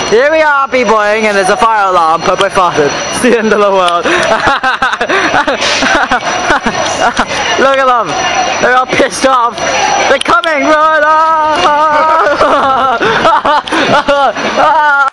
Here we are, B-boying, and there's a fire alarm, but I farted. It's the end of the world. Look at them. They're all pissed off. They're coming. Run!